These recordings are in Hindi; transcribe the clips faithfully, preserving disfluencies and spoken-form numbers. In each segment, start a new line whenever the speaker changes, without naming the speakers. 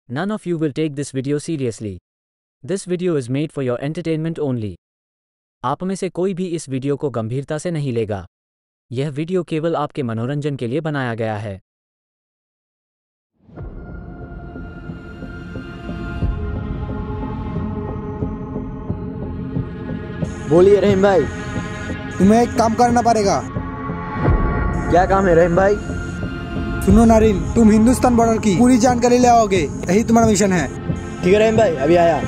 None of you will take this video seriously. This video is made for your entertainment only. आप में से कोई भी इस वीडियो को गंभीरता से नहीं लेगा। यह वीडियो केवल आपके मनोरंजन के लिए बनाया गया है।
बोलिए रहीम भाई।
तुम्हें एक काम करना पड़ेगा।
क्या काम है रहीम भाई?
सुनो नारिन, तुम हिंदुस्तान बॉर्डर की पूरी जानकारी ले आओगे, यही तुम्हारा मिशन है।
ठीक है रहीम भाई, अभी आया।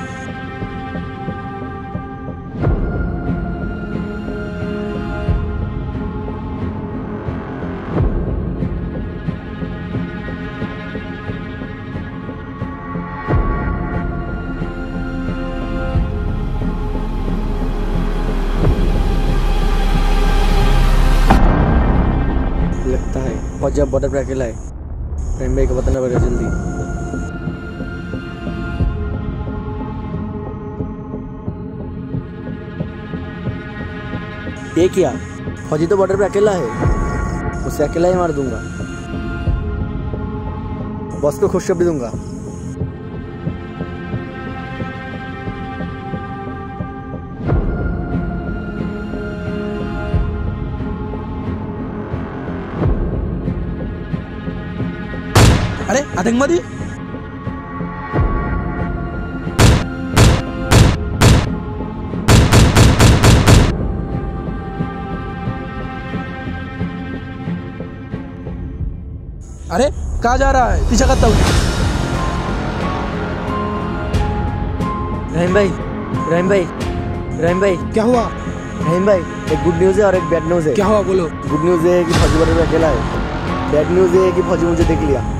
लगता है और जब बॉर्डर पर अकेला है, रहीम भाई को बताना पड़ेगा जल्दी। ये क्या? फौजी तो बॉर्डर पे अकेला है, उसे अकेला ही मार दूंगा। बॉस को खुशखबरी दूंगा।
अरे आतंकवादी! अरे कहाँ जा रहा है? पीछा करता हूँ।
रहीम भाई, रहीम भाई, रहीम भाई,
क्या हुआ?
रहीम भाई, एक गुड न्यूज़ है और एक बैड न्यूज़ है।
क्या हुआ बोलो?
गुड न्यूज़ है कि फौजी बॉर्डर पे अकेला है। बैड न्यूज़ है कि फौजी मुझे देख लिया।